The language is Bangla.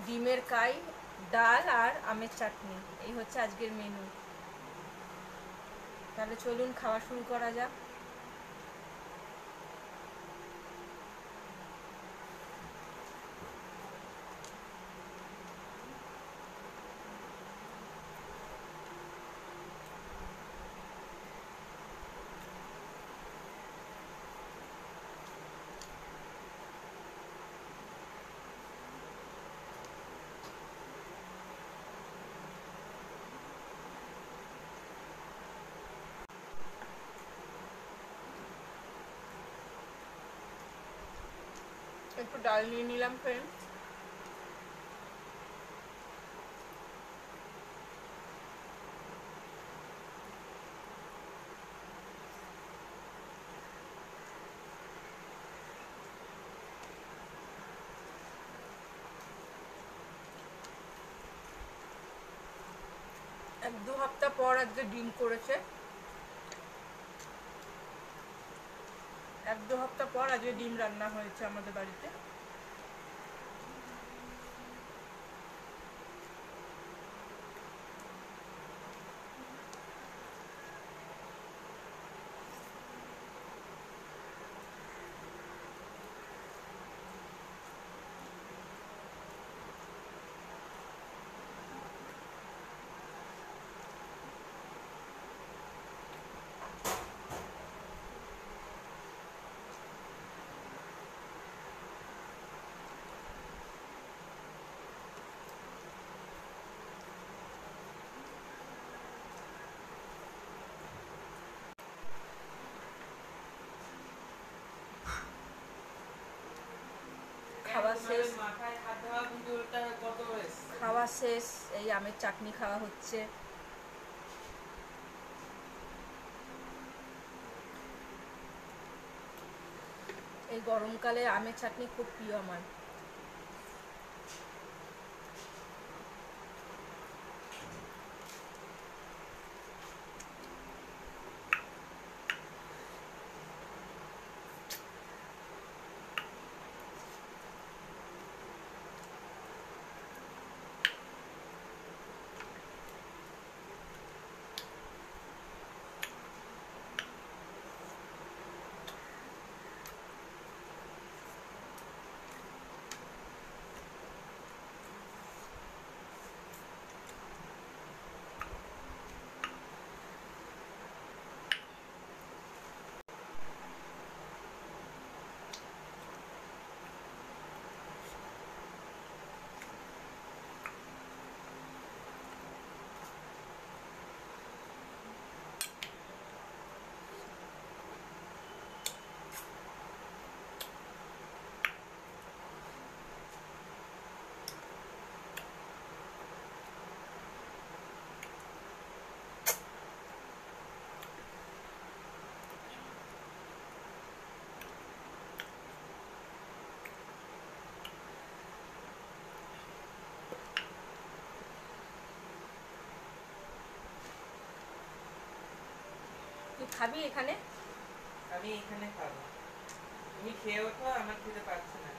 ডিমের কাই, ডাল আর আমের চাটনি, এই হচ্ছে আজকের মেনু। তাহলে চলুন খাওয়া শুরু করা যাক। একটু ডাল নিয়ে নিলাম ফ্রেন্ড। এক দু সপ্তাহ পর আজকে ডিম করেছে, এক দু সপ্তাহ পর আজকে ডিম রান্না হয়েছে আমাদের বাড়িতে। খাওয়া শেষ, এই আমের চাটনি খাওয়া হচ্ছে। এই গরমকালে আমের চাটনি খুব প্রিয় আমার। তুই খাবি এখানে? আমি এখানে খাবো, তুমি খেয়ে ওঠো, আমার খেতে পারছি না।